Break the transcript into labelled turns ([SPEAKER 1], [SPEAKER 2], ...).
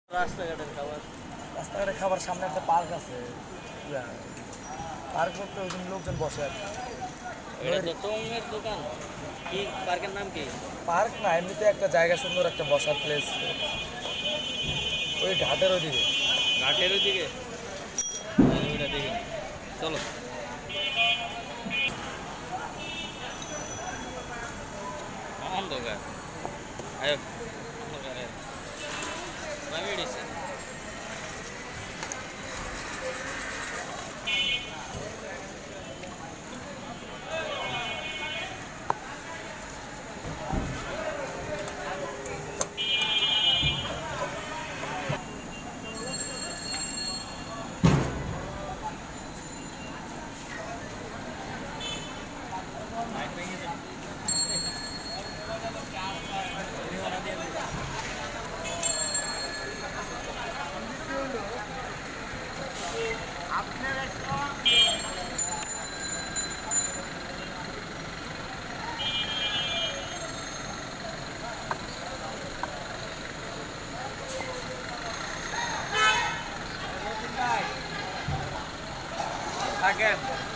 [SPEAKER 1] রাস্তাঘাটের খাবার
[SPEAKER 2] রাস্তাঘাটের খাবার সামনে একটা পার্ক আছে পার্ক করতে ওইখানে লোকজন বসে আর
[SPEAKER 1] এটা তো টঙের দোকান কি পার্কের নাম কি
[SPEAKER 2] পার্ক না এমনিতে একটা জায়গা সুন্দর একটা বসার প্লেস ওই ঘাটের ওইদিকে
[SPEAKER 1] ঘাটের ওইদিকে ওইটা দেখে নি চলো কেমন দোকান আয় দোকানে নামিয়ে দিচ্ছে থাকেন